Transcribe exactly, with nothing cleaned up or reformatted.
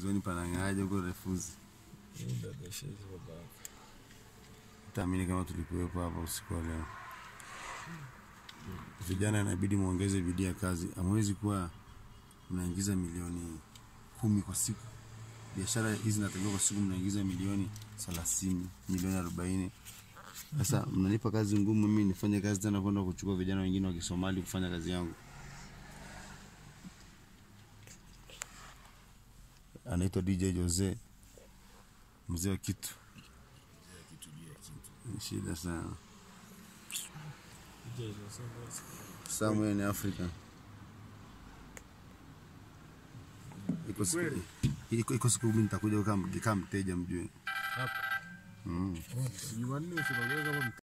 Uzoni panangaje huko Fuzz. Ndio deshizi baba. Tamini kama tulikuwepo hapa usiku leo. Vijana inabidi muongeze bidii ya kazi. Hamwezi kuwa mnaingiza milioni kumi kwa siku. Biashara hizi zinatengwa kwa siku mnaingiza milioni thelathini, milioni arobaini. Sasa mnanipa kazi ngumu mimi nifanye kazi tena kwenda kuchukua vijana wengine wa Kisomali kufanya kazi yangu. Anaitwa D J Jose. Mzee wa kitu. Mzee wa kitu juu ya kitu. Shida sana. D J Jose. Somewhere in Africa. Iko siku. Iko iko siku mimi nitakuja kama kama mteja mjue. Hapa. Mm. Jumanne usiongeze kama